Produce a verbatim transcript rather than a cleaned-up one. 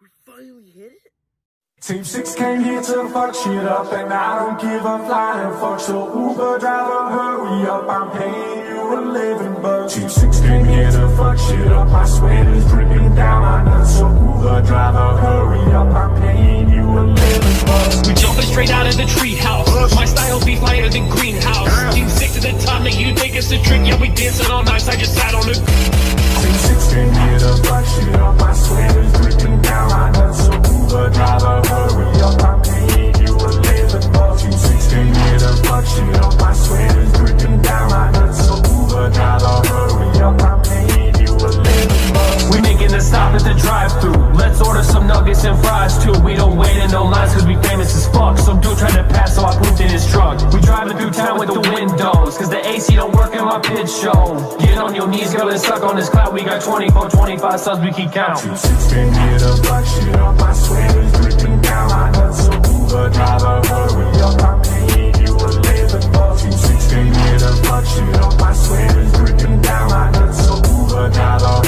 We finally hit it? Team six came here to fuck shit up, and I don't give a flying fuck. So Uber driver, hurry up, I'm paying you a living bucks. Team six came here to fuck shit up, my sweat is dripping down my nuts. So Uber driver, hurry up, I'm paying you a living bucks. We jumping straight out of the treehouse. My style be fire than greenhouse. Team six to the top, now you think it's a trick? Yeah, we dancing all night, I just sat on the. Team six came here to fuck shit up, my sweat is dripping down my nuts. So Uber driver, hurry up, I'm paying you a living bucks. Team six came here to fuck shit up, my sweat is dripping down my nuts. So Uber driver, hurry up, I'm paying you a living bucks. We making a stop at the drive-thru. Let's order some nuggets and fries too. We don't wait in no lines cause we famous as fuck. Some dude tried to pass so I pooped in his truck. We driving through town with the windows cause the A C don't work in my pitch show. Get on your knees girl and suck on this clout. We got twenty-four, twenty-five subs we keep counting. Team six came here to fuck shit up, my sweat is dripping down my nuts. So Uber driver, hurry up, I'm paying you a living bucks. Team six came here to fuck shit up, my sweat is dripping down my nuts. So Uber driver,